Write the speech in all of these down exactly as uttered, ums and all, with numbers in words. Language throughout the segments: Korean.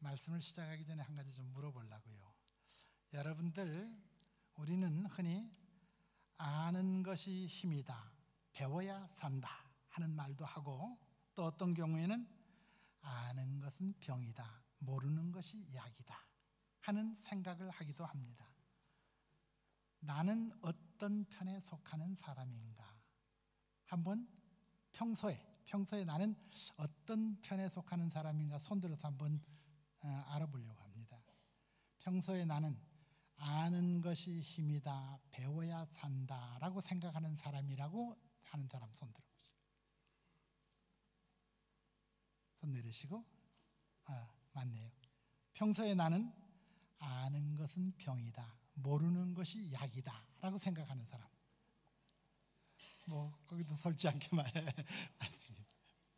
말씀을 시작하기 전에 한 가지 좀 물어보려고요. 여러분들, 우리는 흔히 아는 것이 힘이다, 배워야 산다 하는 말도 하고, 또 어떤 경우에는 아는 것은 병이다, 모르는 것이 약이다 하는 생각을 하기도 합니다. 나는 어떤 편에 속하는 사람인가? 한번 평소에 평소에 나는 어떤 편에 속하는 사람인가 손들어서 한번 알아보려고 합니다. 평소에 나는 아는 것이 힘이다, 배워야 산다라고 생각하는 사람이라고 하는 사람 손 들어보시죠. 손 내리시고. 아, 맞네요. 평소에 나는 아는 것은 병이다, 모르는 것이 약이다 라고 생각하는 사람. 뭐 거기도 설지 않게 말했습니다.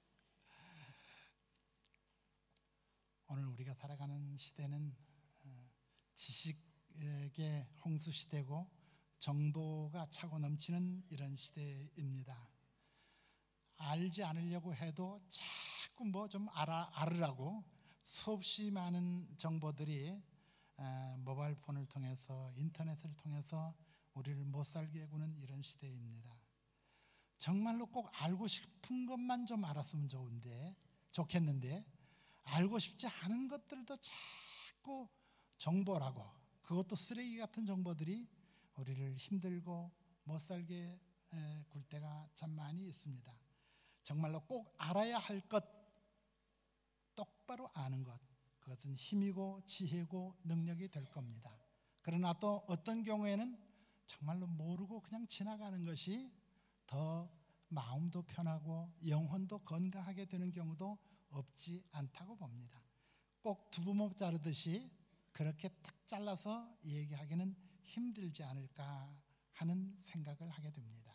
오늘 우리가 살아가는 시대는 지식의 홍수 시대고 정보가 차고 넘치는 이런 시대입니다. 알지 않으려고 해도 자꾸 뭐 좀 알아, 알으라고 수없이 많은 정보들이 모바일 폰을 통해서, 인터넷을 통해서 우리를 못 살게 구는 이런 시대입니다. 정말로 꼭 알고 싶은 것만 좀 알았으면 좋은데, 좋겠는데 알고 싶지 않은 것들도 자꾸 정보라고, 그것도 쓰레기 같은 정보들이 우리를 힘들고 못 살게 굴 때가 참 많이 있습니다. 정말로 꼭 알아야 할 것, 똑바로 아는 것, 그것은 힘이고 지혜고 능력이 될 겁니다. 그러나 또 어떤 경우에는 정말로 모르고 그냥 지나가는 것이 더 마음도 편하고 영혼도 건강하게 되는 경우도 없지 않다고 봅니다. 꼭 두부목 자르듯이 그렇게 탁 잘라서 얘기하기는 힘들지 않을까 하는 생각을 하게 됩니다.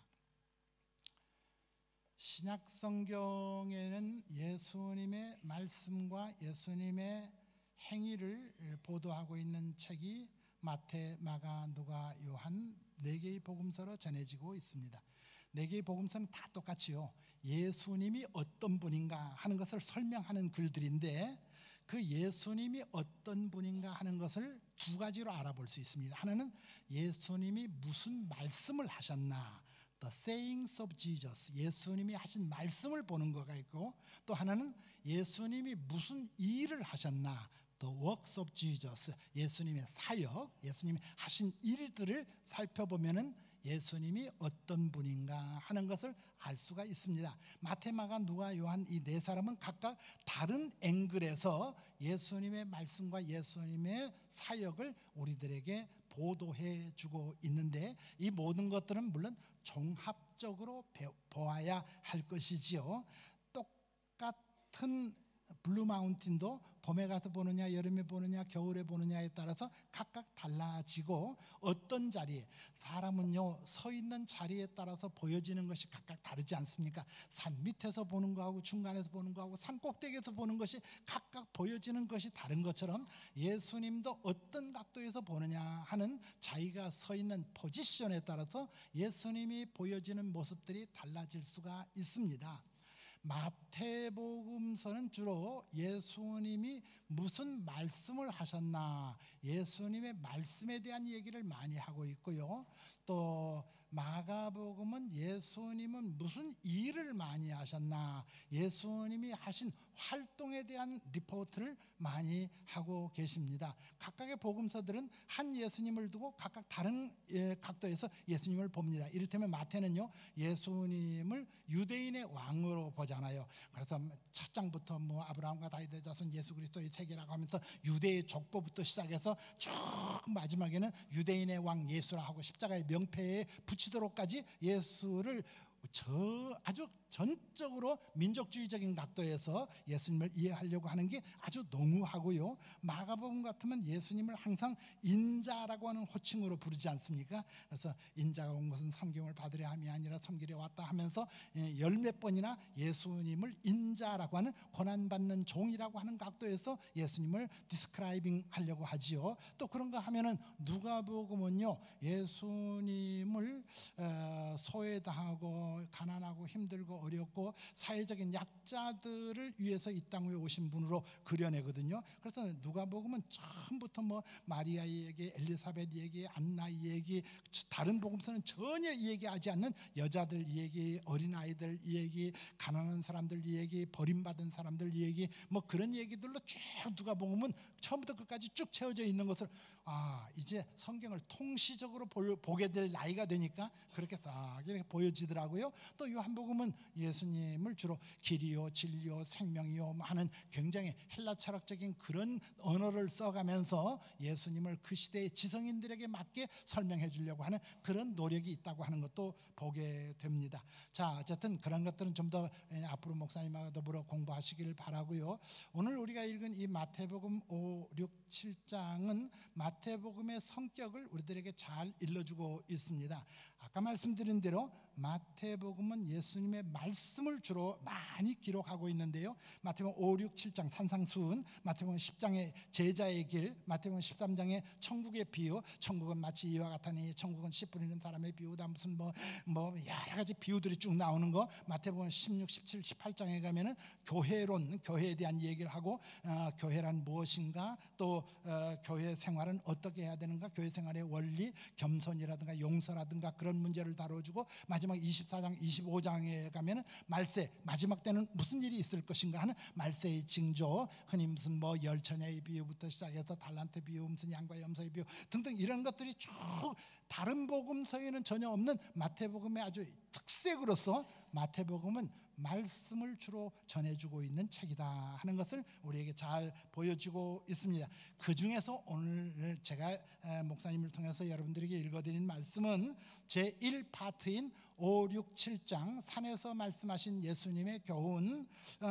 신약 성경에는 예수님의 말씀과 예수님의 행위를 보도하고 있는 책이 마태, 마가, 누가, 요한 네 개의 복음서로 전해지고 있습니다. 네 개의 복음서는 다 똑같이요, 예수님이 어떤 분인가 하는 것을 설명하는 글들인데, 그 예수님이 어떤 분인가 하는 것을 두 가지로 알아볼 수 있습니다. 하나는 예수님이 무슨 말씀을 하셨나, The sayings of Jesus, 예수님이 하신 말씀을 보는 거가 있고, 또 하나는 예수님이 무슨 일을 하셨나, The works of Jesus, 예수님의 사역, 예수님이 하신 일들을 살펴보면은 예수님이 어떤 분인가 하는 것을 알 수가 있습니다. 마태, 마가, 누가, 요한 이 네 사람은 각각 다른 앵글에서 예수님의 말씀과 예수님의 사역을 우리들에게 보도해 주고 있는데, 이 모든 것들은 물론 종합적으로 보아야 할 것이지요. 똑같은 블루 마운틴도 봄에 가서 보느냐, 여름에 보느냐, 겨울에 보느냐에 따라서 각각 달라지고, 어떤 자리에, 사람은요 서 있는 자리에 따라서 보여지는 것이 각각 다르지 않습니까? 산 밑에서 보는 거하고 중간에서 보는 거하고 산 꼭대기에서 보는 것이 각각 보여지는 것이 다른 것처럼, 예수님도 어떤 각도에서 보느냐 하는 자기가 서 있는 포지션에 따라서 예수님이 보여지는 모습들이 달라질 수가 있습니다. 마태복음서는 주로 예수님이 무슨 말씀을 하셨나, 예수님의 말씀에 대한 얘기를 많이 하고 있고요. 또 마가복음은 예수님은 무슨 일을 많이 하셨나, 예수님이 하신 활동에 대한 리포트를 많이 하고 계십니다. 각각의 복음서들은 한 예수님을 두고 각각 다른 각도에서 예수님을 봅니다. 이를테면 마태는요 예수님을 유대인의 왕으로 보잖아요. 그래서 첫 장부터 뭐 아브라함과 다윗의 자손 예수 그리스도의 세계라고 하면서 유대의 족보부터 시작해서 쭉 마지막에는 유대인의 왕 예수라 하고 십자가의 명패에 붙이도록까지 예수를 저 아주 전적으로 민족주의적인 각도에서 예수님을 이해하려고 하는 게 아주 농후하고요. 마가복음 같으면 예수님을 항상 인자라고 하는 호칭으로 부르지 않습니까? 그래서 인자가 온 것은 섬김을 받으려 함이 아니라 섬기려 왔다 하면서 열 몇 번이나 예수님을 인자라고 하는 고난받는 종이라고 하는 각도에서 예수님을 디스크라이빙 하려고 하지요. 또 그런가 하면은 누가복음은요 예수님을 소외당하고 뭐 가난하고 힘들고 어렵고 사회적인 약자들을 위해서 이 땅 위에 오신 분으로 그려내거든요. 그래서 누가복음은 처음부터 뭐 마리아 얘기, 엘리사벳 얘기, 안나 얘기, 다른 복음서는 전혀 얘기하지 않는 여자들 얘기, 어린아이들 얘기, 가난한 사람들 얘기, 버림받은 사람들 얘기, 뭐 그런 얘기들로 쭉 누가복음은 처음부터 끝까지 쭉 채워져 있는 것을 아 이제 성경을 통시적으로 보게 될 나이가 되니까 그렇게 딱 이렇게 보여지더라고요. 또 요한복음은 예수님을 주로 길이요 진리요 생명이요 하는 굉장히 헬라 철학적인 그런 언어를 써가면서 예수님을 그 시대의 지성인들에게 맞게 설명해 주려고 하는 그런 노력이 있다고 하는 것도 보게 됩니다. 자, 어쨌든 그런 것들은 좀 더 앞으로 목사님하고 더불어 공부하시기를 바라고요. 오늘 우리가 읽은 이 마태복음 오, 육, 칠 장은 마태복음의 성격을 우리들에게 잘 일러주고 있습니다. 아까 말씀드린 대로 마태복음은 예수님의 말씀을 주로 많이 기록하고 있는데요. 마태복음 오, 육, 칠 장 산상수훈, 마태복음 십 장의 제자의 길, 마태복음 십삼 장의 천국의 비유, 천국은 마치 이와 같으니 천국은 씨 뿌리는 사람의 비유다, 무슨 뭐, 뭐 여러 가지 비유들이 쭉 나오는 거. 마태복음 십육, 십칠, 십팔 장에 가면은 교회론, 교회에 대한 얘기를 하고 어, 교회란 무엇인가, 또 어, 교회 생활은 어떻게 해야 되는가, 교회 생활의 원리, 겸손이라든가 용서라든가 그런 문제를 다뤄주고, 마지막 이십사 장, 이십오 장에 가면은 말세, 마지막 때는 무슨 일이 있을 것인가 하는 말세의 징조, 흔히 무슨 뭐 열처녀의 비유부터 시작해서 달란트 비유, 무슨 양과 염소의 비유 등등 이런 것들이 쭉 다른 복음서에는 전혀 없는 마태복음의 아주 특색으로서 마태복음은 말씀을 주로 전해주고 있는 책이다 하는 것을 우리에게 잘 보여주고 있습니다. 그 중에서 오늘 제가 목사님을 통해서 여러분들에게 읽어드린 말씀은 제일 파트인 오, 육, 칠 장 산에서 말씀하신 예수님의 교훈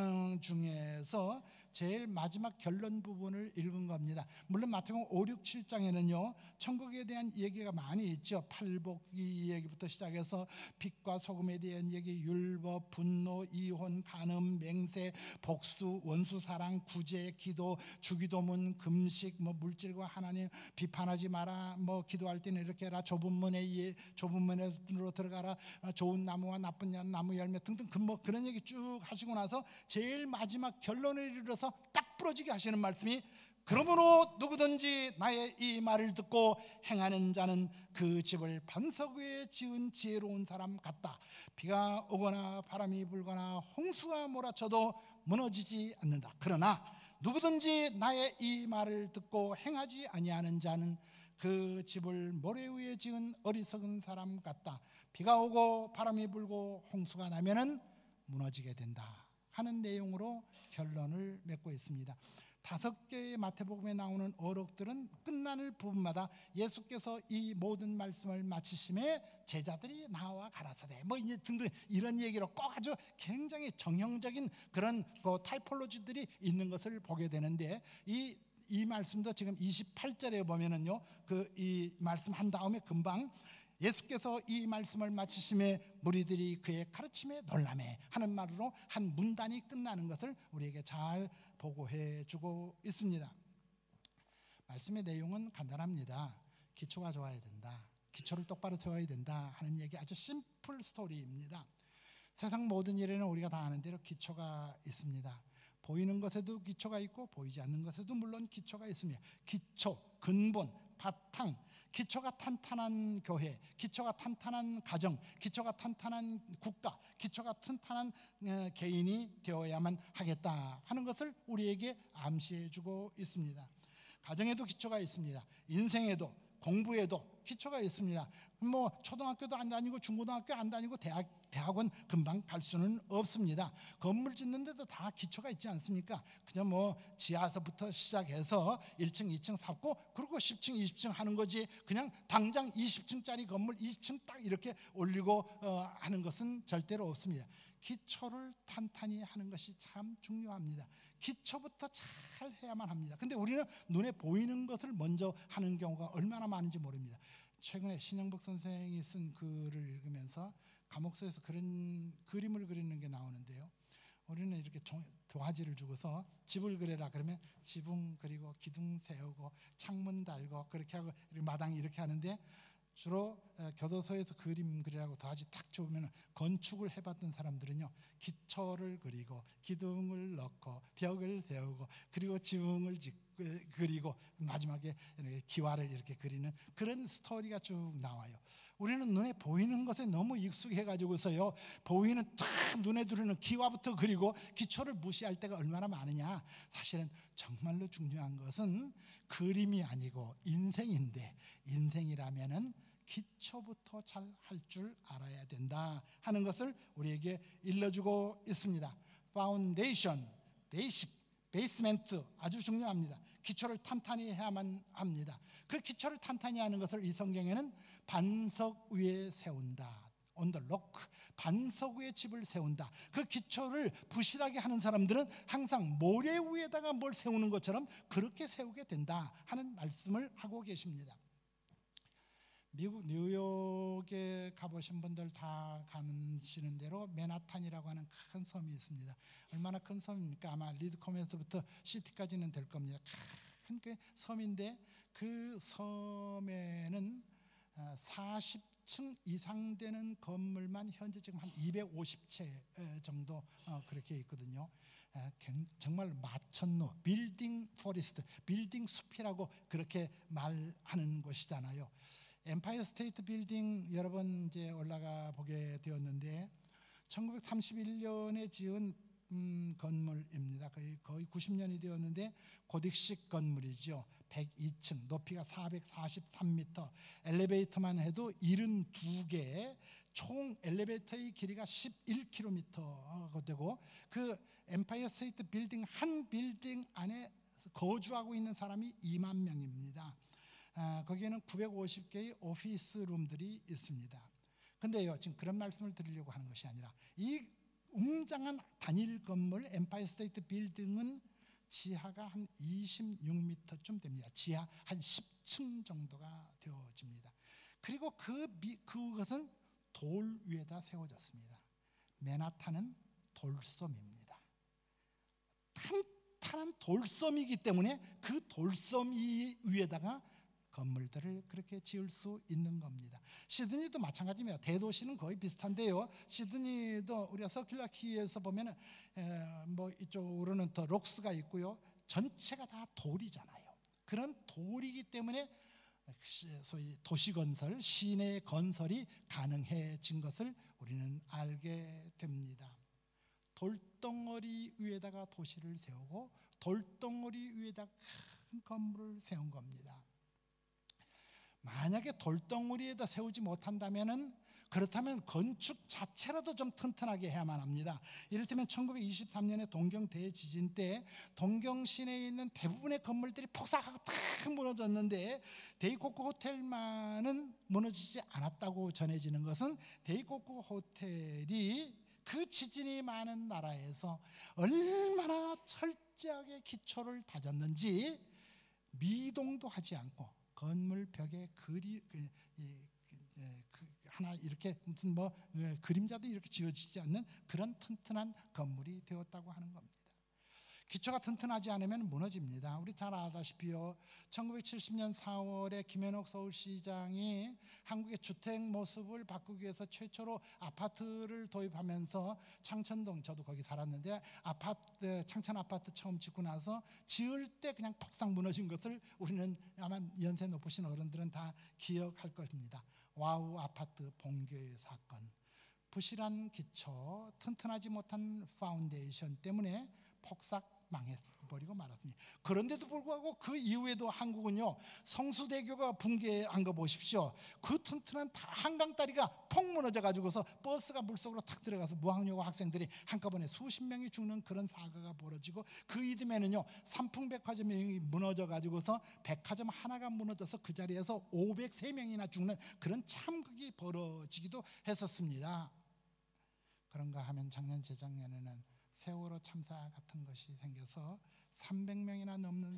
중에서 제일 마지막 결론 부분을 읽은 겁니다. 물론 마태복음 오, 육, 칠 장에는요 천국에 대한 얘기가 많이 있죠. 팔복이 얘기부터 시작해서 빛과 소금에 대한 얘기, 율법, 분노, 이혼, 간음, 맹세, 복수, 원수사랑, 구제, 기도, 주기도문, 금식, 뭐 물질과 하나님 비판하지 마라, 뭐 기도할 때는 이렇게 해라, 좁은 문에 좁은 문으로 들어가라, 좋은 나무와 나쁜 나무 열매 등등 뭐 그런 얘기 쭉 하시고 나서 제일 마지막 결론을 이르러서 딱 부러지게 하시는 말씀이, 그러므로 누구든지 나의 이 말을 듣고 행하는 자는 그 집을 반석 위에 지은 지혜로운 사람 같다. 비가 오거나 바람이 불거나 홍수가 몰아쳐도 무너지지 않는다. 그러나 누구든지 나의 이 말을 듣고 행하지 아니하는 자는 그 집을 모래 위에 지은 어리석은 사람 같다. 비가 오고 바람이 불고 홍수가 나면은 무너지게 된다 하는 내용으로 결론을 맺고 있습니다. 다섯 개의 마태복음에 나오는 어록들은 끝나는 부분마다 예수께서 이 모든 말씀을 마치심에 제자들이 나와 가라사대 뭐 이제 등등 이런 얘기로 꼭 아주 굉장히 정형적인 그런 그 타이폴로지들이 있는 것을 보게 되는데, 이 이 말씀도 지금 이십팔 절에 보면은요, 그 이 말씀 한 다음에 금방 예수께서 이 말씀을 마치심에 무리들이 그의 가르침에 놀라매 하는 말로 한 문단이 끝나는 것을 우리에게 잘 보고해 주고 있습니다. 말씀의 내용은 간단합니다. 기초가 좋아야 된다, 기초를 똑바로 세워야 된다 하는 얘기, 아주 심플 스토리입니다. 세상 모든 일에는 우리가 다 아는 대로 기초가 있습니다. 보이는 것에도 기초가 있고 보이지 않는 것에도 물론 기초가 있습니다. 기초, 근본, 바탕, 기초가 탄탄한 교회, 기초가 탄탄한 가정, 기초가 탄탄한 국가, 기초가 탄탄한 개인이 되어야만 하겠다 하는 것을 우리에게 암시해주고 있습니다. 가정에도 기초가 있습니다. 인생에도, 공부에도 기초가 있습니다. 뭐 초등학교도 안 다니고 중고등학교 안 다니고 대학, 대학원 금방 갈 수는 없습니다. 건물 짓는데도 다 기초가 있지 않습니까? 그냥 뭐 지하서부터 시작해서 일 층, 이 층 샀고 그리고 십 층, 이십 층 하는 거지, 그냥 당장 이십 층짜리 건물 이십 층 딱 이렇게 올리고 어, 하는 것은 절대로 없습니다. 기초를 탄탄히 하는 것이 참 중요합니다. 기초부터 잘 해야만 합니다. 근데 우리는 눈에 보이는 것을 먼저 하는 경우가 얼마나 많은지 모릅니다. 최근에 신영복 선생이 쓴 글을 읽으면서 감옥서에서 그런 그림을 그리는 게 나오는데요, 우리는 이렇게 도화지를 주고서 집을 그려라 그러면 지붕 그리고 기둥 세우고 창문 달고 그렇게 하고 마당 이렇게 하는데, 주로 교도소에서 그림 그리라고 도화지 탁 주면 건축을 해봤던 사람들은요, 기초를 그리고 기둥을 넣고 벽을 세우고 그리고 지붕을 짓고 그리고 마지막에 기와를 이렇게 그리는 그런 스토리가 쭉 나와요. 우리는 눈에 보이는 것에 너무 익숙해가지고서요, 보이는 탁 눈에 들어오는 기와부터 그리고 기초를 무시할 때가 얼마나 많으냐. 사실은 정말로 중요한 것은 그림이 아니고 인생인데, 인생이라면은 기초부터 잘 할 줄 알아야 된다 하는 것을 우리에게 일러주고 있습니다. 파운데이션, 베이식, 베이스멘트 아주 중요합니다. 기초를 탄탄히 해야만 합니다. 그 기초를 탄탄히 하는 것을 이 성경에는 반석 위에 세운다, on the rock, 반석 위에 집을 세운다. 그 기초를 부실하게 하는 사람들은 항상 모래 위에다가 뭘 세우는 것처럼 그렇게 세우게 된다 하는 말씀을 하고 계십니다. 미국 뉴욕에 가보신 분들 다 가시는 대로 맨하탄이라고 하는 큰 섬이 있습니다. 얼마나 큰 섬입니까? 아마 리드코멘스부터 시티까지는 될 겁니다. 큰 그 섬인데 그 섬에는 사십 층 이상 되는 건물만 현재 지금 한 이백오십 채 정도 그렇게 있거든요. 정말 마천루, 빌딩 포레스트, 빌딩 숲이라고 그렇게 말하는 곳이잖아요. 엠파이어 스테이트 빌딩 여러 번 이제 올라가 보게 되었는데 천구백삼십일 년에 지은 음, 건물입니다. 거의, 거의 구십 년이 되었는데 고딕식 건물이죠. 백이 층, 높이가 사백사십삼 미터, 엘리베이터만 해도 칠십이 개, 총 엘리베이터의 길이가 십일 킬로미터가 되고, 그 엠파이어 스테이트 빌딩 한 빌딩 안에 거주하고 있는 사람이 이만 명입니다. 아, 거기에는 구백오십 개의 오피스 룸들이 있습니다. 근데요, 지금 그런 말씀을 드리려고 하는 것이 아니라 이 웅장한 단일 건물 엠파이어 스테이트 빌딩은 지하가 한 이십육 미터쯤 됩니다. 지하 한 십 층 정도가 되어집니다. 그리고 그 미, 그것은 돌 위에다 세워졌습니다. 맨하탄은 돌섬입니다. 탄탄한 돌섬이기 때문에 그 돌섬 위에다가 건물들을 그렇게 지을 수 있는 겁니다. 시드니도 마찬가지입니다. 대도시는 거의 비슷한데요, 시드니도 우리가 서큘라키에서 보면 뭐 이쪽으로는 더 록스가 있고요, 전체가 다 돌이잖아요. 그런 돌이기 때문에 소위 도시건설, 시내 건설이 가능해진 것을 우리는 알게 됩니다. 돌덩어리 위에다가 도시를 세우고 돌덩어리 위에다 큰 건물을 세운 겁니다. 만약에 돌덩어리에다 세우지 못한다면은, 그렇다면 건축 자체라도 좀 튼튼하게 해야만 합니다. 이를테면 천구백이십삼 년에 동경 대지진 때 동경 시내에 있는 대부분의 건물들이 폭삭하고 탁 무너졌는데 데이코코 호텔만은 무너지지 않았다고 전해지는 것은, 데이코코 호텔이 그 지진이 많은 나라에서 얼마나 철저하게 기초를 다졌는지 미동도 하지 않고 건물 벽에 그리 그, 이, 그, 하나 이렇게 무슨 뭐 그림자도 이렇게 지어지지 않는 그런 튼튼한 건물이 되었다고 하는 겁니다. 기초가 튼튼하지 않으면 무너집니다. 우리 잘 아다시피요, 천구백칠십 년 사월에 김현옥 서울시장이 한국의 주택 모습을 바꾸기 위해서 최초로 아파트를 도입하면서 창천동, 저도 거기 살았는데 아파트, 창천 아파트 처음 짓고 나서 지을 때 그냥 폭삭 무너진 것을 우리는 아마 연세 높으신 어른들은 다 기억할 것입니다. 와우 아파트 붕괴 사건, 부실한 기초, 튼튼하지 못한 파운데이션 때문에 폭삭 망해버리고 말았습니다. 그런데도 불구하고 그 이후에도 한국은요, 성수대교가 붕괴한 거 보십시오. 그 튼튼한 한강 다리가 폭 무너져 가지고서 버스가 물속으로 탁 들어가서 무학여고 학생들이 한꺼번에 수십 명이 죽는 그런 사고가 벌어지고, 그 이듬해는요 삼풍백화점이 무너져 가지고서 백화점 하나가 무너져서 그 자리에서 오백삼 명이나 죽는 그런 참극이 벌어지기도 했었습니다. 그런가 하면 작년 재작년에는 세월호 참사 같은 것이 생겨서 삼백 명이나 넘는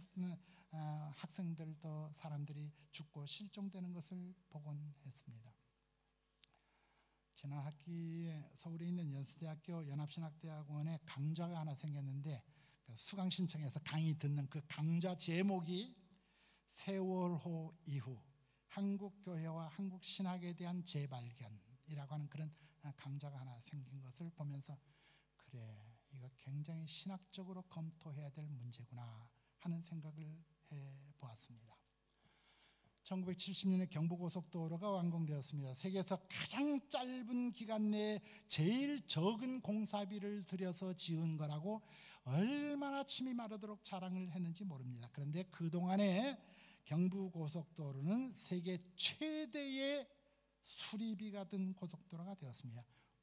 학생들도 사람들이 죽고 실종되는 것을 보곤 했습니다. 지난 학기에 서울에 있는 연세대학교 연합신학대학원에 강좌가 하나 생겼는데, 수강 신청해서 강의 듣는 그 강좌 제목이 세월호 이후 한국 교회와 한국 신학에 대한 재발견이라고 하는 그런 강좌가 하나 생긴 것을 보면서 그래, 이거 굉장히 신학적으로 검토해야 될 문제구나 하는 생각을 해보았습니다. 천구백칠십 년에 경부고속도로가 완공되었습니다. 세계에서 가장 짧은 기간 내에 제일 적은 공사비를 들여서 지은 거라고 얼마나 침이 마르도록 자랑을 했는지 모릅니다. 그런데 그동안에 경부고속도로는 세계 최대의 수리비가 든 고속도로가 되었습니다.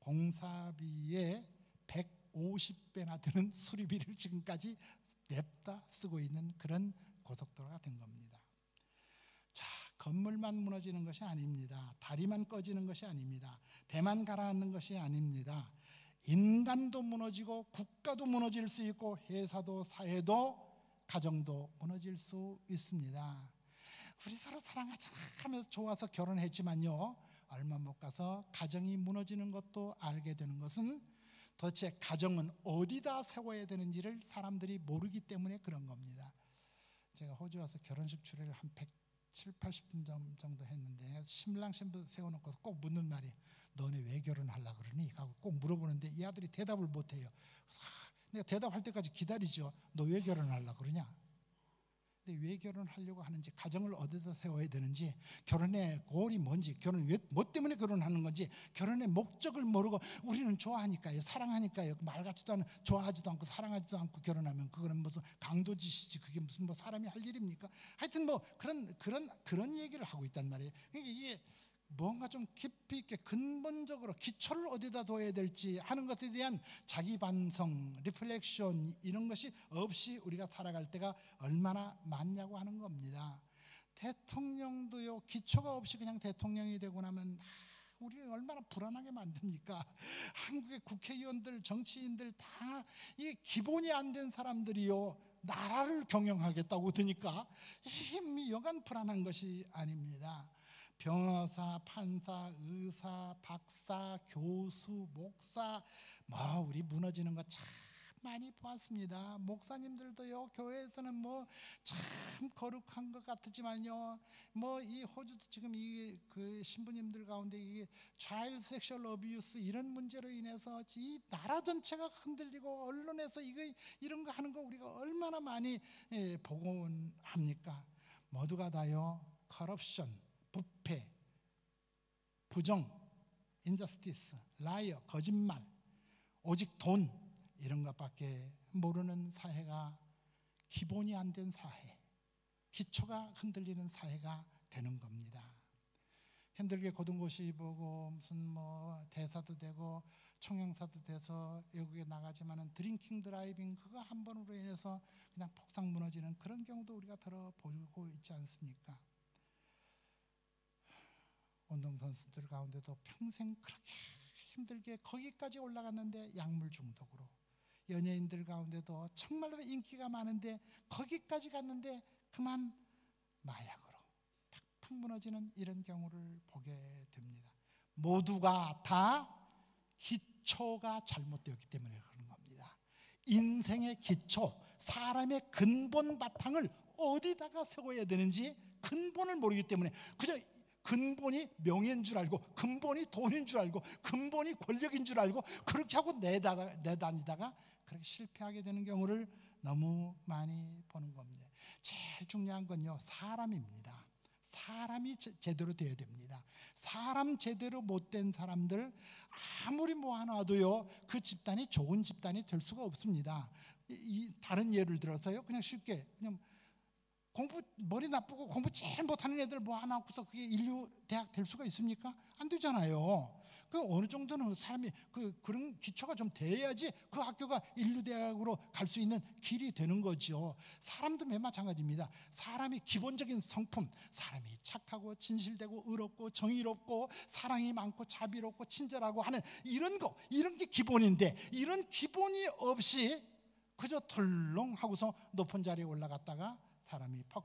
공사비의 백오십 배나 드는 수리비를 지금까지 냅다 쓰고 있는 그런 고속도로가 된 겁니다. 자, 건물만 무너지는 것이 아닙니다. 다리만 꺼지는 것이 아닙니다. 대만 가라앉는 것이 아닙니다. 인간도 무너지고 국가도 무너질 수 있고 회사도 사회도 가정도 무너질 수 있습니다. 우리 서로 사랑하잖아 하면서 좋아서 결혼했지만요, 얼마 못 가서 가정이 무너지는 것도 알게 되는 것은 도대체 가정은 어디다 세워야 되는지를 사람들이 모르기 때문에 그런 겁니다. 제가 호주 와서 결혼식 추례를 한 백칠십, 팔십 분 정도 했는데 신랑 신부 세워놓고 꼭 묻는 말이 너네 왜 결혼하려고 그러니? 하고 꼭 물어보는데 이 아들이 대답을 못해요. 내가 대답할 때까지 기다리죠. 너 왜 결혼하려고 그러냐? 근데 왜 결혼하려고 하는지, 가정을 어디다 세워야 되는지, 결혼의 고울이 뭔지, 결혼 왜, 뭐 때문에 결혼하는 건지, 결혼의 목적을 모르고 우리는 좋아하니까요, 사랑하니까요, 말 같지도 않은, 좋아하지도 않고 사랑하지도 않고 결혼하면 그거는 무슨 강도짓이지, 그게 무슨 뭐 사람이 할 일입니까? 하여튼 뭐 그런 그런 그런 얘기를 하고 있단 말이에요. 그러니까 이게 뭔가 좀 깊이 있게 근본적으로 기초를 어디다 둬야 될지 하는 것에 대한 자기 반성, 리플렉션 이런 것이 없이 우리가 살아갈 때가 얼마나 많냐고 하는 겁니다. 대통령도요, 기초가 없이 그냥 대통령이 되고 나면 우리를 얼마나 불안하게 만듭니까? 한국의 국회의원들, 정치인들 다 이게 기본이 안 된 사람들이요, 나라를 경영하겠다고 드니까 이게 여간 불안한 것이 아닙니다. 변호사, 판사, 의사, 박사, 교수, 목사, 뭐 우리 무너지는 거 참 많이 보았습니다. 목사님들도요, 교회에서는 뭐 참 거룩한 것 같지만요, 뭐 이 호주도 지금 이 그 신부님들 가운데 이 차일드 섹슈얼 어뷰스 이런 문제로 인해서 이 나라 전체가 흔들리고 언론에서 이거 이런 거 하는 거 우리가 얼마나 많이 예, 보고 합니까? 모두가 다요, 커럽션, 부패, 부정, 인저스티스, 라이어, 거짓말, 오직 돈 이런 것밖에 모르는 사회가, 기본이 안 된 사회, 기초가 흔들리는 사회가 되는 겁니다. 힘들게 고등고시 보고 무슨 뭐 대사도 되고 총영사도 돼서 외국에 나가지만은 드링킹 드라이빙 그거 한 번으로 인해서 그냥 폭삭 무너지는 그런 경우도 우리가 들어보고 있지 않습니까? 운동선수들 가운데도 평생 그렇게 힘들게 거기까지 올라갔는데 약물 중독으로, 연예인들 가운데도 정말로 인기가 많은데 거기까지 갔는데 그만 마약으로 팍팍 무너지는 이런 경우를 보게 됩니다. 모두가 다 기초가 잘못되었기 때문에 그런 겁니다. 인생의 기초, 사람의 근본 바탕을 어디다가 세워야 되는지 근본을 모르기 때문에 그냥 근본이 명예인 줄 알고, 근본이 돈인 줄 알고, 근본이 권력인 줄 알고 그렇게 하고 내다가, 내다니다가 그렇게 실패하게 되는 경우를 너무 많이 보는 겁니다. 제일 중요한 건요, 사람입니다. 사람이 제, 제대로 되어야 됩니다. 사람 제대로 못된 사람들 아무리 모아놔도요, 그 집단이 좋은 집단이 될 수가 없습니다. 이, 이 다른 예를 들어서요, 그냥 쉽게 그냥 공부 머리 나쁘고 공부 제일 못하는 애들 뭐 하나 없어서 그게 인류 대학 될 수가 있습니까? 안 되잖아요. 그 어느 정도는 사람이 그 그런 기초가 좀 돼야지 그 학교가 인류 대학으로 갈 수 있는 길이 되는 거죠. 사람도 맨 마찬가지입니다. 사람이 기본적인 성품, 사람이 착하고 진실되고 의롭고 정의롭고 사랑이 많고 자비롭고 친절하고 하는 이런 거, 이런 게 기본인데 이런 기본이 없이 그저 털렁 하고서 높은 자리에 올라갔다가 사람이 퍽썩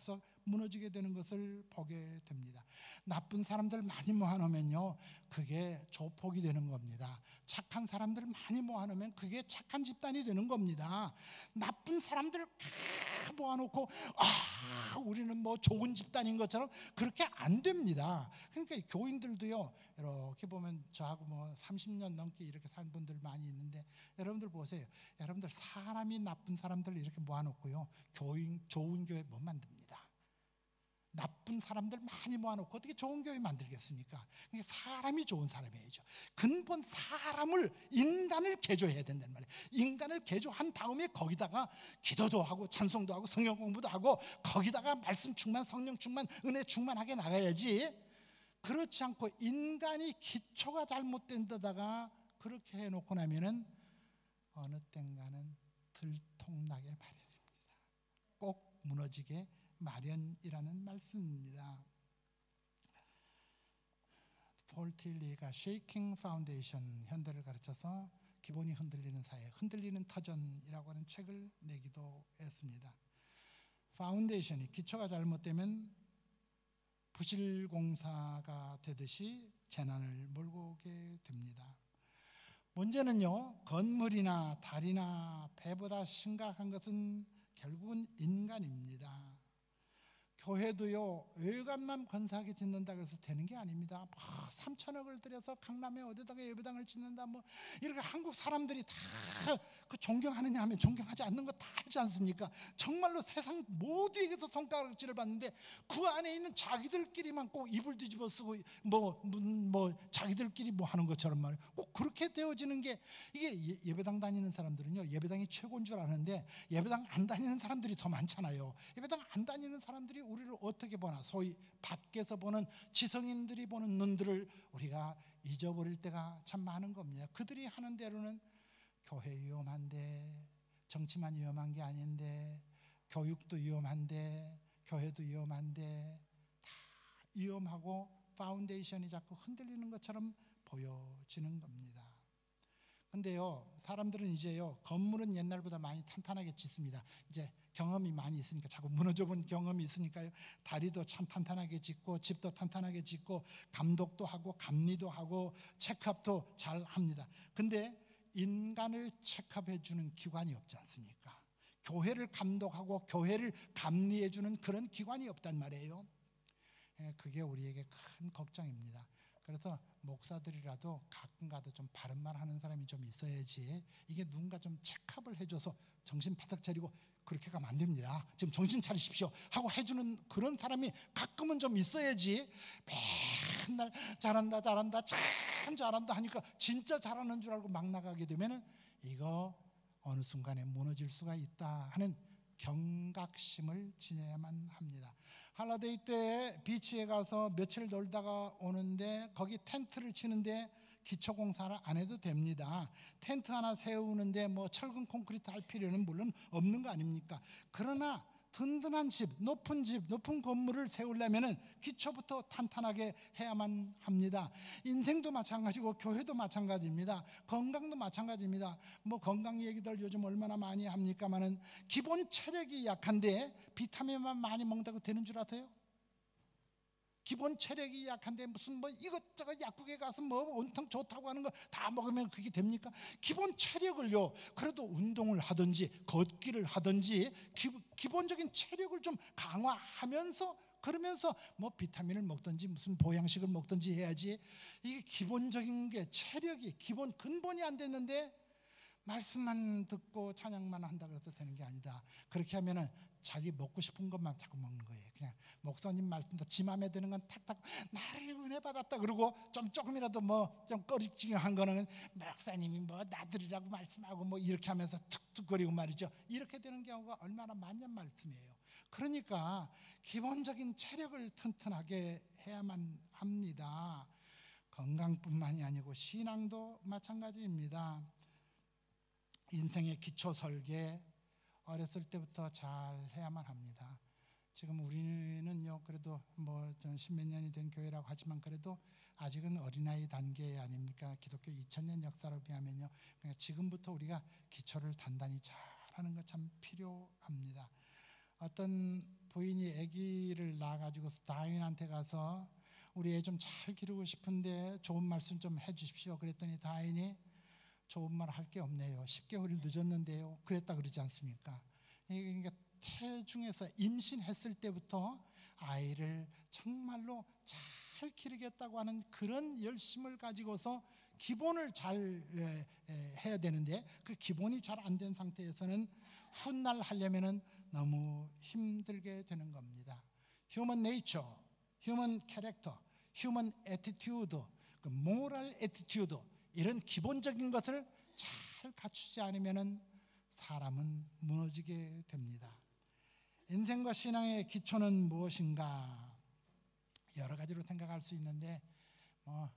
무너지게 되는 것을 보게 됩니다. 나쁜 사람들 많이 모아놓으면요, 그게 조폭이 되는 겁니다. 착한 사람들 많이 모아놓으면 그게 착한 집단이 되는 겁니다. 나쁜 사람들 모아놓고 아 우리는 뭐 좋은 집단인 것처럼 그렇게 안 됩니다. 그러니까 교인들도요, 이렇게 보면 저하고 뭐 삼십 년 넘게 이렇게 산 분들 많이 있는데, 여러분들 보세요. 여러분들 사람이 나쁜 사람들 이렇게 모아놓고요, 교인 좋은 교회 못 만듭니다. 나쁜 사람들 많이 모아놓고 어떻게 좋은 교회 만들겠습니까? 그러니까 사람이 좋은 사람이죠. 근본 사람을, 인간을 개조해야 된단 말이에요. 인간을 개조한 다음에 거기다가 기도도 하고 찬송도 하고 성경 공부도 하고 거기다가 말씀 충만, 성령 충만, 은혜 충만하게 나가야지. 그렇지 않고 인간이 기초가 잘못된 데다가 그렇게 해놓고 나면은 어느 땐가는 들통나게 마련입니다. 꼭 무너지게 마련이라는 말씀입니다. 폴 틸리가 Shaking Foundation, 현대를 가르쳐서 기본이 흔들리는 사회, 흔들리는 터전이라고 하는 책을 내기도 했습니다. 파운데이션이, 기초가 잘못되면 부실공사가 되듯이 재난을 몰고 오게 됩니다. 문제는요, 건물이나 달이나 배보다 심각한 것은 결국은 인간입니다. 교회도요, 외관만 건사하게 짓는다 그래서 되는 게 아닙니다. 뭐 삼천억을 들여서 강남에 어디다가 예배당을 짓는다, 뭐 이렇게 한국 사람들이 다 그 존경하느냐 하면 존경하지 않는 거 다 알지 않습니까? 정말로 세상 모두에게서 손가락질을 받는데 그 안에 있는 자기들끼리만 꼭 입을 뒤집어 쓰고 뭐, 뭐 자기들끼리 뭐 하는 것처럼 말이에요. 꼭 그렇게 되어지는 게, 이게 예배당 다니는 사람들은요, 예배당이 최고인 줄 아는데 예배당 안 다니는 사람들이 더 많잖아요. 예배당 안 다니는 사람들이 우리를 어떻게 보나, 소위 밖에서 보는 지성인들이 보는 눈들을 우리가 잊어버릴 때가 참 많은 겁니다. 그들이 하는 대로는 교회 위험한데, 정치만 위험한 게 아닌데, 교육도 위험한데, 교회도 위험한데, 다 위험하고 파운데이션이 자꾸 흔들리는 것처럼 보여지는 겁니다. 근데요, 사람들은 이제요, 건물은 옛날보다 많이 탄탄하게 짓습니다. 이제 경험이 많이 있으니까, 자꾸 무너져 본 경험이 있으니까요, 다리도 참 탄탄하게 짓고 집도 탄탄하게 짓고 감독도 하고 감리도 하고 체크업도 잘 합니다. 근데 인간을 체크업해 주는 기관이 없지 않습니까? 교회를 감독하고 교회를 감리해 주는 그런 기관이 없단 말이에요. 그게 우리에게 큰 걱정입니다. 그래서 목사들이라도 가끔 가도 좀 바른 말 하는 사람이 좀 있어야지, 이게 누군가 좀 체크업을 해줘서 정신 바짝 차리고 그렇게 가면 안 됩니다, 지금 정신 차리십시오 하고 해주는 그런 사람이 가끔은 좀 있어야지, 맨날 잘한다 잘한다 참 잘한다 하니까 진짜 잘하는 줄 알고 막 나가게 되면 이거 어느 순간에 무너질 수가 있다 하는 경각심을 지녀야만 합니다. 할라데이 때 비치에 가서 며칠 놀다가 오는데 거기 텐트를 치는데 기초공사를 안 해도 됩니다. 텐트 하나 세우는데 뭐 철근 콘크리트 할 필요는 물론 없는 거 아닙니까? 그러나 든든한 집, 높은 집, 높은 건물을 세우려면 기초부터 탄탄하게 해야만 합니다. 인생도 마찬가지고 교회도 마찬가지입니다. 건강도 마찬가지입니다. 뭐 건강 얘기들 요즘 얼마나 많이 합니까마는 기본 체력이 약한데 비타민만 많이 먹는다고 되는 줄 아세요? 기본 체력이 약한데 무슨 뭐 이것저것 약국에 가서 뭐 온통 좋다고 하는 거 다 먹으면 그게 됩니까? 기본 체력을요, 그래도 운동을 하든지 걷기를 하든지 기, 기본적인 체력을 좀 강화하면서, 그러면서 뭐 비타민을 먹든지 무슨 보양식을 먹든지 해야지, 이게 기본적인 게 체력이 기본 근본이 안 됐는데 말씀만 듣고 찬양만 한다 그래도 되는 게 아니다. 그렇게 하면은 자기 먹고 싶은 것만 자꾸 먹는 거예요. 그냥 목사님 말씀도 지 마음에 드는 건 탁탁 나를 은혜 받았다 그러고 좀 조금이라도 뭐 좀 꺼리징한 거는 목사님이 뭐 나들이라고 말씀하고 뭐 이렇게 하면서 툭툭거리고 말이죠. 이렇게 되는 경우가 얼마나 많냔 말씀이에요. 그러니까 기본적인 체력을 튼튼하게 해야만 합니다. 건강뿐만이 아니고 신앙도 마찬가지입니다. 인생의 기초 설계 어렸을 때부터 잘 해야만 합니다. 지금 우리는요, 그래도 뭐 십몇 년이 된 교회라고 하지만 그래도 아직은 어린아이 단계 아닙니까? 기독교 이천 년 역사로 비하면요. 그러니까 지금부터 우리가 기초를 단단히 잘 하는 것 참 필요합니다. 어떤 부인이 아기를 낳아가지고서 다윈한테 가서 우리 애 좀 잘 기르고 싶은데 좋은 말씀 좀 해주십시오. 그랬더니 다윈이 좋은 말 할 게 없네요. 십 개월이 늦었는데요. 그랬다 그러지 않습니까? 그러니까 태중에서 임신했을 때부터 아이를 정말로 잘 기르겠다고 하는 그런 열심을 가지고서 기본을 잘 해야 되는데 그 기본이 잘 안 된 상태에서는 훗날 하려면은 너무 힘들게 되는 겁니다. 휴먼 네이처, 휴먼 캐릭터, 휴먼 애티튜드, 그 모럴 애티튜드 이런 기본적인 것을 잘 갖추지 않으면은 사람은 무너지게 됩니다. 인생과 신앙의 기초는 무엇인가? 여러 가지로 생각할 수 있는데 뭐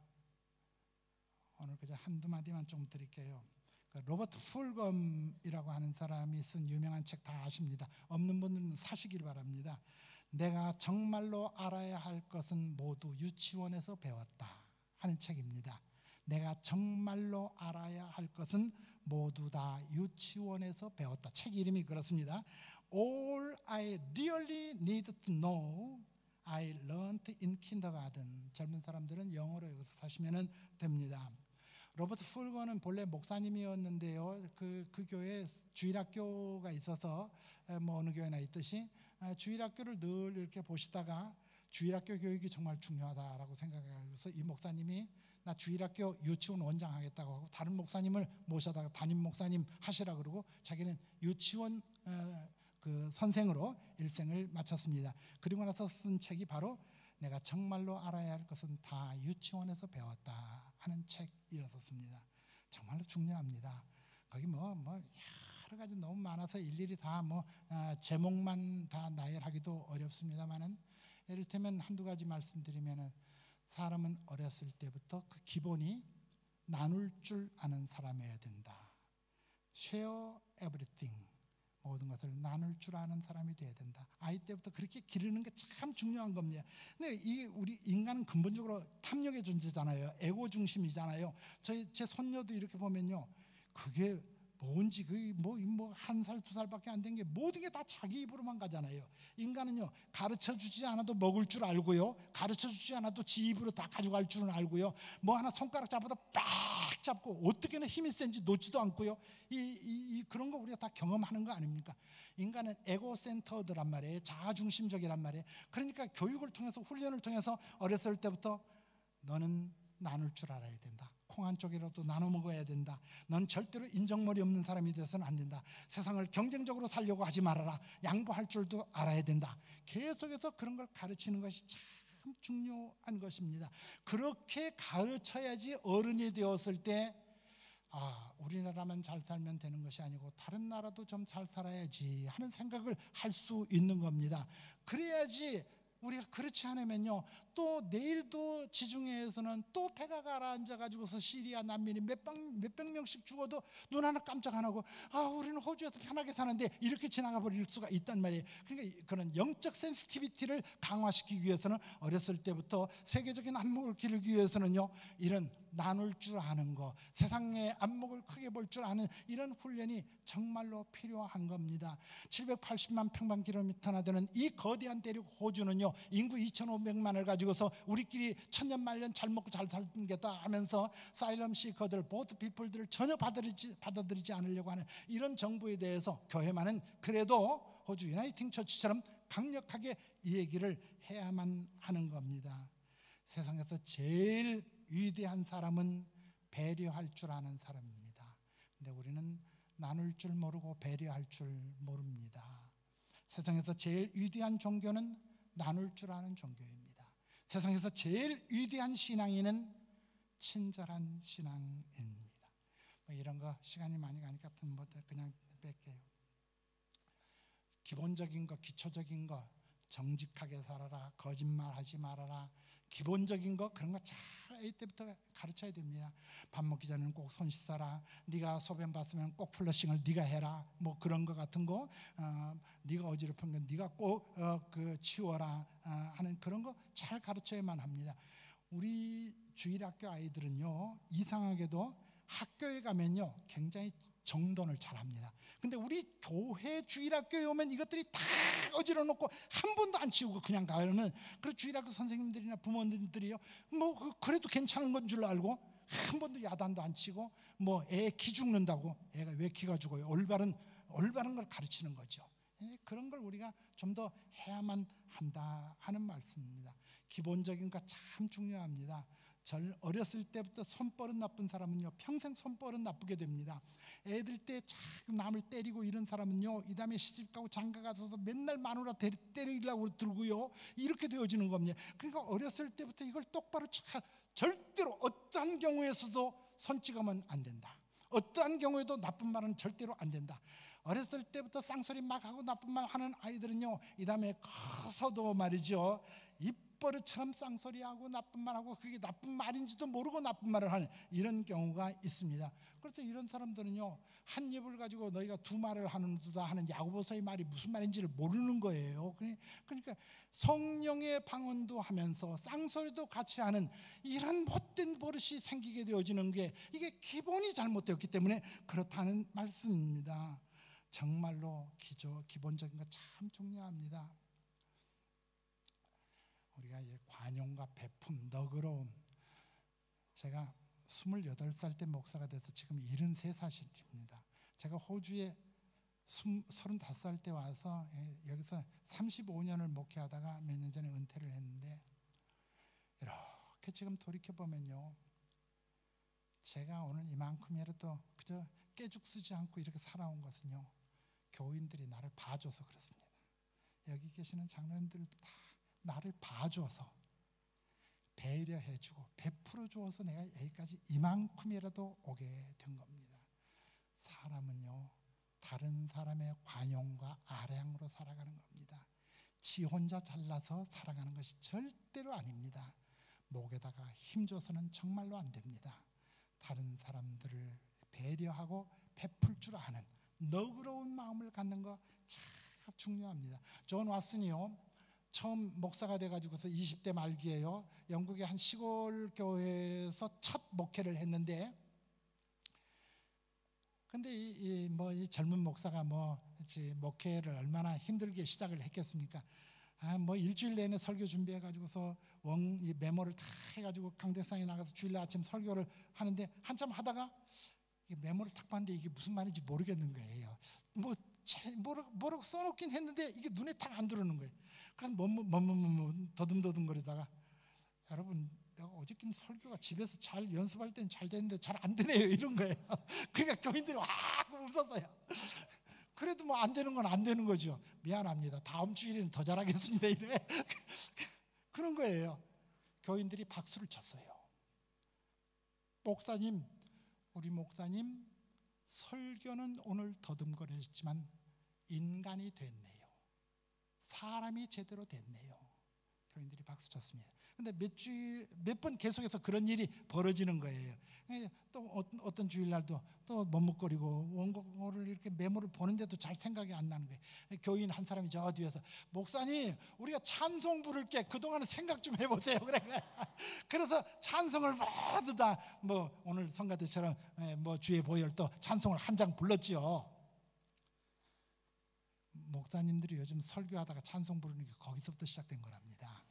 오늘 그저 한두 마디만 좀 드릴게요. 그 로버트 풀검이라고 하는 사람이 쓴 유명한 책 다 아십니다. 없는 분들은 사시길 바랍니다. 내가 정말로 알아야 할 것은 모두 유치원에서 배웠다 하는 책입니다. 내가 정말로 알아야 할 것은 모두 다 유치원에서 배웠다. 책 이름이 그렇습니다. All I really need to know I learned in kindergarten. 젊은 사람들은 영어로 여기서 사시면 됩니다. 로버트 풀건은 본래 목사님이었는데요. 그, 그 교회에 주일학교가 있어서 뭐 어느 교회나 있듯이 주일학교를 늘 이렇게 보시다가 주일학교 교육이 정말 중요하다라고 생각해서 이 목사님이 나 주일학교 유치원 원장 하겠다고 하고 다른 목사님을 모셔다가 담임 목사님 하시라 그러고 자기는 유치원 그 선생으로 일생을 마쳤습니다. 그리고 나서 쓴 책이 바로 내가 정말로 알아야 할 것은 다 유치원에서 배웠다 하는 책이었습니다. 정말로 중요합니다. 거기 뭐, 뭐 여러 가지 너무 많아서 일일이 다 뭐 제목만 다 나열하기도 어렵습니다만은 이를테면 한두 가지 말씀드리면은 사람은 어렸을 때부터 그 기본이 나눌 줄 아는 사람이어야 된다. Share everything. 모든 것을 나눌 줄 아는 사람이 되어야 된다. 아이 때부터 그렇게 기르는 게 참 중요한 겁니다. 근데 이 우리 인간은 근본적으로 탐욕의 존재잖아요. 에고 중심이잖아요. 저희 제 손녀도 이렇게 보면요, 그게 뭔지 그 뭐 뭐 한 살 두 살밖에 안 된 게 모든 게 다 자기 입으로만 가잖아요. 인간은요 가르쳐 주지 않아도 먹을 줄 알고요, 가르쳐 주지 않아도 지 입으로 다 가져갈 줄은 알고요, 뭐 하나 손가락 잡아도 빡 잡고 어떻게나 힘이 센지 놓지도 않고요. 이, 이, 이 그런 거 우리가 다 경험하는 거 아닙니까? 인간은 에고 센터드란 말이에요. 자아 중심적이란 말이에요. 그러니까 교육을 통해서 훈련을 통해서 어렸을 때부터 너는 나눌 줄 알아야 된다. 콩 한 쪽이라도 나눠 먹어야 된다. 넌 절대로 인정머리 없는 사람이 되어서는 안 된다. 세상을 경쟁적으로 살려고 하지 말아라. 양보할 줄도 알아야 된다. 계속해서 그런 걸 가르치는 것이 참 중요한 것입니다. 그렇게 가르쳐야지 어른이 되었을 때 아, 우리나라만 잘 살면 되는 것이 아니고 다른 나라도 좀 잘 살아야지 하는 생각을 할 수 있는 겁니다. 그래야지 우리가 그렇지 않으면요 또 내일도 지중해에서는 또 배가 가라앉아가지고서 시리아 난민이 몇백, 몇백 명씩 죽어도 눈 하나 깜짝 안 하고 아 우리는 호주에서 편하게 사는데 이렇게 지나가 버릴 수가 있단 말이에요. 그러니까 그런 영적 센시티비티를 강화시키기 위해서는 어렸을 때부터 세계적인 안목을 기르기 위해서는요 이런 나눌 줄 아는 거, 세상의 안목을 크게 볼 줄 아는 이런 훈련이 정말로 필요한 겁니다. 칠백팔십만 평방킬로미터나 되는 이 거대한 대륙 호주는요 인구 이천오백만을 가지고서 우리끼리 천년만년 잘 먹고 잘 살겠다 하면서 사일럼 시커들, 보트 피플들을 전혀 받아들이지, 받아들이지 않으려고 하는 이런 정부에 대해서 교회만은 그래도 호주 유나이팅 처치처럼 강력하게 이 얘기를 해야만 하는 겁니다. 세상에서 제일 위대한 사람은 배려할 줄 아는 사람입니다. 근데 우리는 나눌 줄 모르고 배려할 줄 모릅니다. 세상에서 제일 위대한 종교는 나눌 줄 아는 종교입니다. 세상에서 제일 위대한 신앙인은 친절한 신앙인입니다. 뭐 이런 거 시간이 많이 가니까 뭐 그냥 뺄게요. 기본적인 거, 기초적인 거, 정직하게 살아라, 거짓말하지 말아라, 기본적인 거 그런 거 잘 아이 때부터 가르쳐야 됩니다. 밥 먹기 전에는 꼭 손 씻어라. 네가 소변 봤으면 꼭 플러싱을 네가 해라. 뭐 그런 거 같은 거, 어, 네가 어지럽은 건 네가 꼭 어, 그 치워라 어, 하는 그런 거 잘 가르쳐야만 합니다. 우리 주일학교 아이들은요 이상하게도 학교에 가면요 굉장히 정돈을 잘합니다. 근데 우리 교회 주일학교에 오면 이것들이 다 어지러 놓고 한 번도 안 치우고 그냥 가는, 그런 주일학교 선생님들이나 부모님들이요, 뭐 그래도 괜찮은 건 줄 알고 한 번도 야단도 안 치고, 뭐 애 기 죽는다고 애가 왜 기가 죽어요? 올바른 올바른 걸 가르치는 거죠. 그런 걸 우리가 좀 더 해야만 한다 하는 말씀입니다. 기본적인 거 참 중요합니다. 절 어렸을 때부터 손버릇 나쁜 사람은요, 평생 손버릇 나쁘게 됩니다. 애들 때 자꾸 남을 때리고 이런 사람은요, 이 다음에 시집가고 장가가서 맨날 마누라 때리려고 들고요, 이렇게 되어지는 겁니다. 그러니까 어렸을 때부터 이걸 똑바로 잘, 절대로 어떠한 경우에서도 손찌검은 안 된다. 어떠한 경우에도 나쁜 말은 절대로 안 된다. 어렸을 때부터 쌍소리 막 하고 나쁜 말 하는 아이들은요, 이 다음에 커서도 말이죠, 입버릇처럼 쌍소리하고 나쁜 말하고 그게 나쁜 말인지도 모르고 나쁜 말을 하는 이런 경우가 있습니다. 그래서 이런 사람들은요, 한 입을 가지고 너희가 두 말을 하는다 하는 야고보서의 말이 무슨 말인지를 모르는 거예요. 그러니까 성령의 방언도 하면서 쌍소리도 같이 하는 이런 못된 버릇이 생기게 되어지는 게, 이게 기본이 잘못되었기 때문에 그렇다는 말씀입니다. 정말로 기조, 기본적인 거 참 중요합니다. 우리가 이제 관용과 베품, 너그러움. 제가 스물여덟 살 때 목사가 돼서 지금 일흔세 살입니다. 제가 호주에 서른다섯 살 때 와서 여기서 삼십오 년을 목회하다가 몇 년 전에 은퇴를 했는데, 이렇게 지금 돌이켜보면요, 제가 오늘 이만큼이라도 그저 깨죽 쓰지 않고 이렇게 살아온 것은요, 교인들이 나를 봐줘서 그렇습니다. 여기 계시는 장로님들도 다 나를 봐줘서, 배려해주고 베풀어주어서 내가 여기까지 이만큼이라도 오게 된 겁니다. 사람은요, 다른 사람의 관용과 아량으로 살아가는 겁니다. 지 혼자 잘나서 살아가는 것이 절대로 아닙니다. 목에다가 힘줘서는 정말로 안 됩니다. 다른 사람들을 배려하고 베풀 줄 아는 너그러운 마음을 갖는 거 참 중요합니다. 존 왓슨이요, 처음 목사가 돼가지고서 이십 대 말기에요, 영국의 한 시골 교회에서 첫 목회를 했는데, 근데 이, 이, 뭐, 이 젊은 목사가 뭐 목회를 얼마나 힘들게 시작을 했겠습니까? 아, 뭐 일주일 내내 설교 준비해가지고서 원, 이 메모를 다 해가지고 강대상에 나가서 주일날 아침 설교를 하는데, 한참 하다가 이 메모를 딱 봤는데 이게 무슨 말인지 모르겠는 거예요. 뭐 뭐라고, 뭐라고 써놓긴 했는데 이게 눈에 딱 안 들어오는 거예요. 그래서 뭐뭐뭐뭐 더듬더듬 거리다가, 여러분 내가 어저께 설교가 집에서 잘 연습할 때는 잘 되는데 잘 안 되네요, 이런 거예요. 그러니까 교인들이 와 웃었어요. 그래도 뭐 안 되는 건 안 되는 거죠. 미안합니다, 다음 주일에는 더 잘하겠습니다, 이래. 그런 거예요. 교인들이 박수를 쳤어요. 목사님, 우리 목사님 설교는 오늘 더듬거렸지만 인간이 됐네요. 사람이 제대로 됐네요. 교인들이 박수 쳤습니다. 근데 몇 주, 몇 번 계속해서 그런 일이 벌어지는 거예요. 또 어떤 주일날도 또 머뭇거리고 원고를 이렇게 메모를 보는데도 잘 생각이 안 나는 거예요. 교인 한 사람이 저 뒤에서, 목사님 우리가 찬송 부를게, 그동안은 생각 좀 해보세요. 그래. 그래서 찬송을 모두 다 뭐 오늘 성가대처럼 뭐 주의 보혈 또 찬송을 한 장 불렀지요. 목사님들이 요즘 설교하다가 찬송 부르는 게 거기서부터 시작된 거랍니다.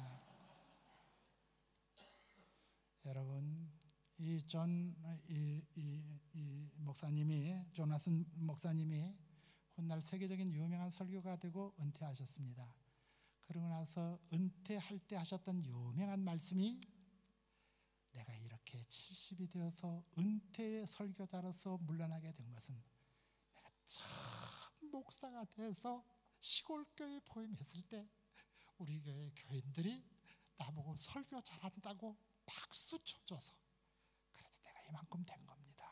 여러분, 이 존 이, 이, 이 목사님이 조나슨 목사님이 훗날 세계적인 유명한 설교가 되고 은퇴하셨습니다. 그러고 나서 은퇴할 때 하셨던 유명한 말씀이, 내가 이렇게 칠십이 되어서 은퇴 설교자로서 물러나게 된 것은 내가 처음 목사가 돼서 시골교회 보임했을 때 우리 교회 교인들이 나보고 설교 잘한다고 박수 쳐줘서, 그래서 내가 이만큼 된 겁니다.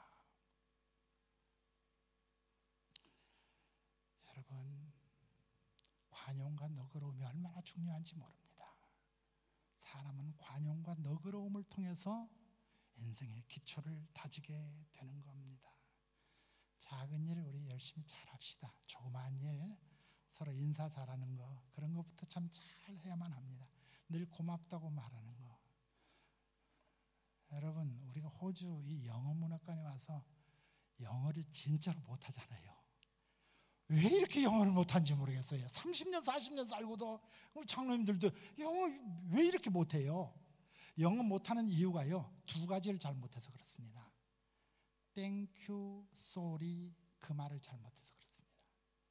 여러분, 관용과 너그러움이 얼마나 중요한지 모릅니다. 사람은 관용과 너그러움을 통해서 인생의 기초를 다지게 되는 겁니다. 작은 일 우리 열심히 잘합시다. 조그마한 일, 서로 인사 잘하는 거, 그런 것부터 참 잘 해야만 합니다. 늘 고맙다고 말하는 거. 여러분, 우리가 호주 이 영어문학관에 와서 영어를 진짜로 못하잖아요. 왜 이렇게 영어를 못하는지 모르겠어요. 삼십 년 사십 년 살고도 우리 장로님들도 영어 왜 이렇게 못해요? 영어 못하는 이유가요, 두 가지를 잘 못해서 그렇습니다. 땡큐, 쏘리, 그 말을 잘 못해서 그렇습니다.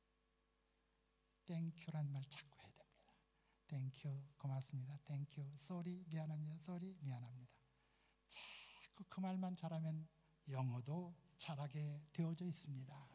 땡큐라는 말 자꾸 해야 됩니다. 땡큐, 고맙습니다. 땡큐, 쏘리, 미안합니다. 쏘리, 미안합니다. 자꾸 그 말만 잘하면 영어도 잘하게 되어져 있습니다.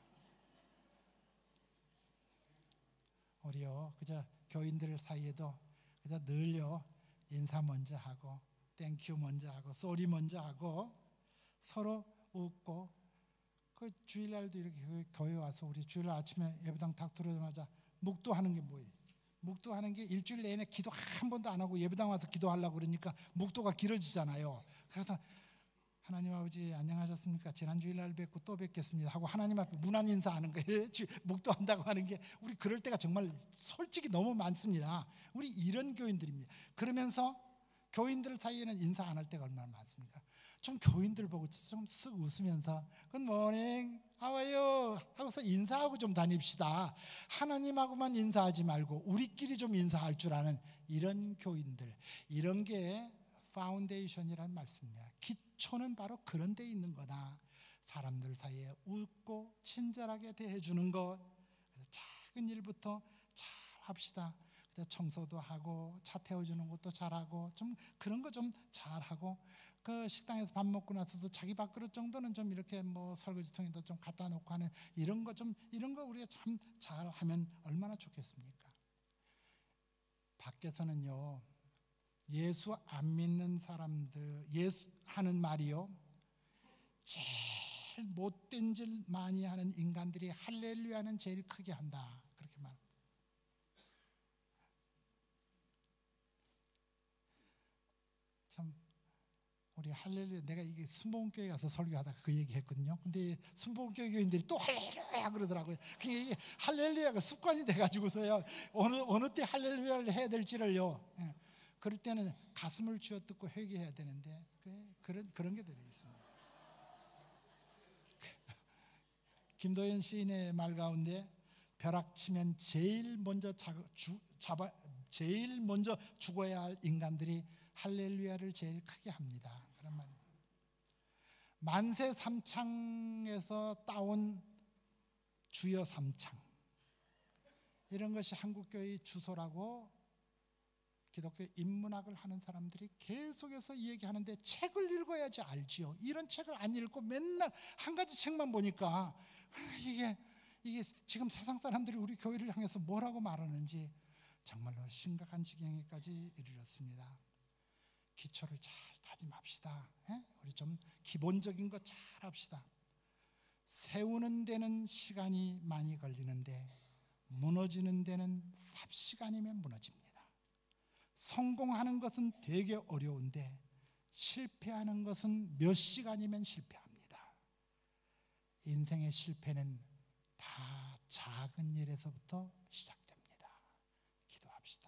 우리요, 그저 교인들 사이에도 그저 늘요 인사 먼저 하고 땡큐 먼저 하고 쏘리 먼저 하고 서로 웃고, 그 주일날도 이렇게 교회 와서 우리 주일날 아침에 예배당 딱 들어오자마자 묵도하는 게 뭐예요? 묵도하는 게 일주일 내내 기도 한 번도 안 하고 예배당 와서 기도하려고 그러니까 묵도가 길어지잖아요. 그래서 하나님 아버지 안녕하셨습니까? 지난 주일날 뵙고 또 뵙겠습니다 하고 하나님 앞에 문안 인사하는 거예요. 묵도한다고 하는 게 우리 그럴 때가 정말 솔직히 너무 많습니다. 우리 이런 교인들입니다. 그러면서 교인들 사이에는 인사 안 할 때가 얼마나 많습니까? 좀 교인들 보고 좀 쓱 웃으면서 Good morning, how are you? 하고서 인사하고 좀 다닙시다. 하나님하고만 인사하지 말고 우리끼리 좀 인사할 줄 아는 이런 교인들, 이런 게 파운데이션이라는 말씀입니다. 기초는 바로 그런 데 있는 거다. 사람들 사이에 웃고 친절하게 대해주는 것, 그래서 작은 일부터 잘 합시다. 청소도 하고 차 태워주는 것도 잘하고 좀 그런 거 좀 잘하고, 그 식당에서 밥 먹고 나서도 자기 밥그릇 정도는 좀 이렇게 뭐 설거지통에다 좀 갖다 놓고 하는 이런 거 좀 이런 거 우리가 참 잘하면 얼마나 좋겠습니까? 밖에서는요, 예수 안 믿는 사람들 예수 하는 말이요, 제일 못된 질 많이 하는 인간들이 할렐루야는 제일 크게 한다, 그렇게 말. 참 우리 할렐루야, 내가 이게 순복음교회 가서 설교하다가 그 얘기했거든요. 근데 순복음교회 교인들이 또 할렐루야 그러더라고요. 그게 할렐루야가 습관이 돼가지고서요, 어느 어느 때 할렐루야를 해야 될지를요, 예. 그럴 때는 가슴을 쥐어뜯고 회개해야 되는데 그런 그런 게 들어 있습니다. 김도연 시인의 말 가운데 벼락치면 제일 먼저 자, 주, 잡아 제일 먼저 죽어야 할 인간들이 할렐루야를 제일 크게 합니다. 그런 말입니다. 만세 삼창에서 따온 주여 삼창, 이런 것이 한국교회의 주소라고 기독교 인문학을 하는 사람들이 계속해서 얘기하는데 책을 읽어야지 알지요. 이런 책을 안 읽고 맨날 한 가지 책만 보니까 이게 이게 지금 세상 사람들이 우리 교회를 향해서 뭐라고 말하는지 정말로 심각한 지경에까지 이르렀습니다. 기초를 잘 다짐합시다. 에? 우리 좀 기본적인 거 잘 합시다. 세우는 데는 시간이 많이 걸리는데 무너지는 데는 삽시간이면 무너집니다. 성공하는 것은 되게 어려운데 실패하는 것은 몇 시간이면 실패합니다. 인생의 실패는 다 작은 일에서부터 시작됩니다. 기도합시다.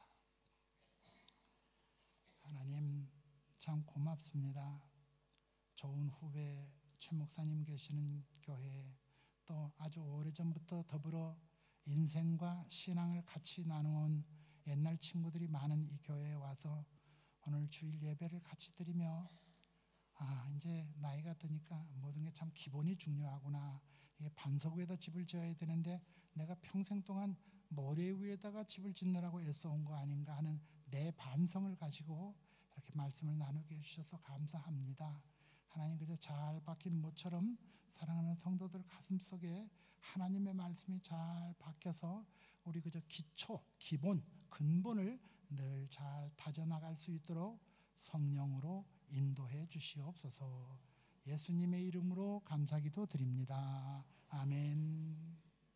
하나님 참 고맙습니다. 좋은 후배 최 목사님 계시는 교회, 또 아주 오래전부터 더불어 인생과 신앙을 같이 나누온 옛날 친구들이 많은 이 교회에 와서 오늘 주일 예배를 같이 드리며, 아 이제 나이가 드니까 모든 게 참 기본이 중요하구나. 이게 반석 위에다 집을 지어야 되는데 내가 평생 동안 모래 위에다가 집을 짓느라고 애써온 거 아닌가 하는 내 반성을 가지고 이렇게 말씀을 나누게 해주셔서 감사합니다. 하나님, 그저 잘 박힌 모처럼 사랑하는 성도들 가슴속에 하나님의 말씀이 잘 박혀서 우리 그저 기초, 기본, 근본을 늘 잘 다져나갈 수 있도록 성령으로 인도해 주시옵소서. 예수님의 이름으로 감사기도 드립니다. 아멘.